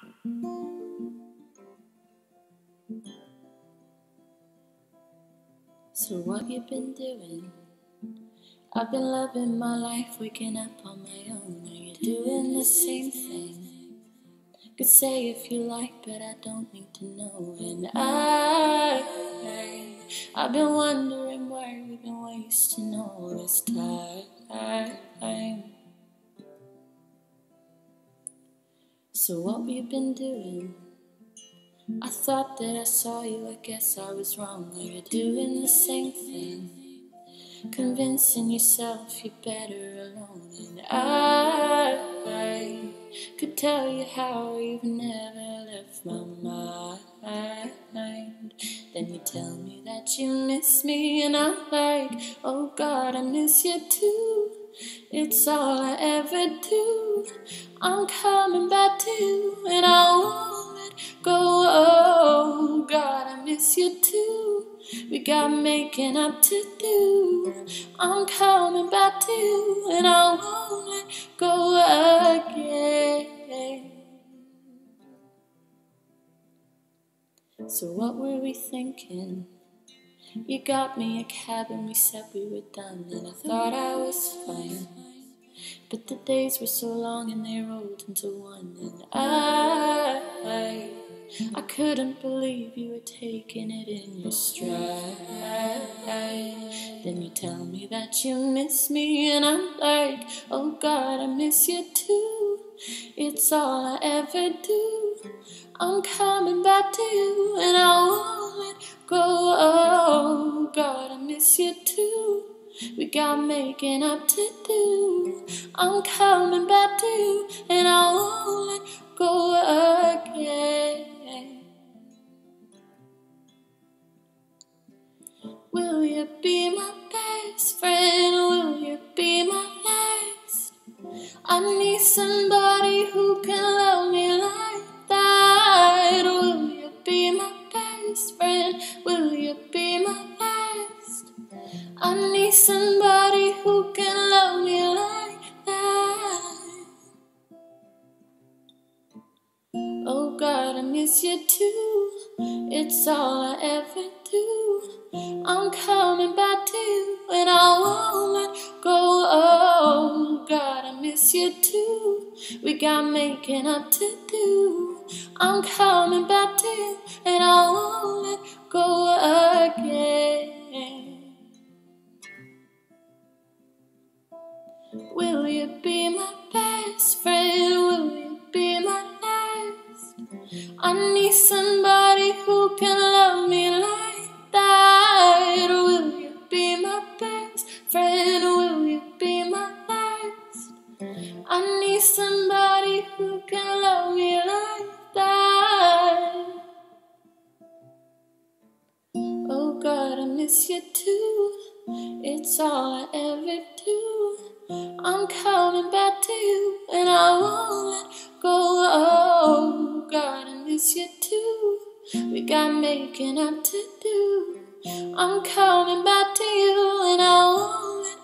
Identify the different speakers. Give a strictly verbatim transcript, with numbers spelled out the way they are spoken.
Speaker 1: So what you been doing? I've been loving my life, waking up on my own. Are you doing the same thing? Could say if you like, but I don't need to know. And I, I've been wondering why we've been wasting all this time. So what we been doing? I thought that I saw you, I guess I was wrong. Are you doing the same thing? Convincing yourself you're better alone. And I, I could tell you how you've never left my mind. Then you tell me that you miss me, and I'm like, oh God, I miss you too. It's all I ever do. I'm coming back to you, and I won't let go. Oh God, I miss you too. We got making up to do. I'm coming back to you, and I won't let go again. So what were we thinking? You got me a cab and we said we were done, and I thought I was fine. But the days were so long and they rolled into one, and I, I, I couldn't believe you were taking it in your stride. Then you tell me that you miss me, and I'm like, oh God, I miss you too. It's all I ever do. I'm coming back to you, and I won't let go. Oh God, I miss you too. We got making up to do. I'm coming back to you, and I won't let go again. Will you be my best friend? Will you be my last? I need somebody who can love me like that. Will you be my best friend? Will you be my last? I need somebody who can love me like that. Oh God, I miss you too. It's all I ever do. I'm coming back to you, and I won't let go. Oh God, I miss you too. We got making up to do. I'm coming back to you, and I won't let go again. Will you be my best friend? Will you be my last? I need somebody who can love me like that. Will you be my best friend? Will you be my last? I need somebody who can love me like that. Oh God, I miss you too. It's all I ever do. I'm coming back to you, and I won't let go. Oh God, I miss you too. We got making up to do. I'm coming back to you, and I won't let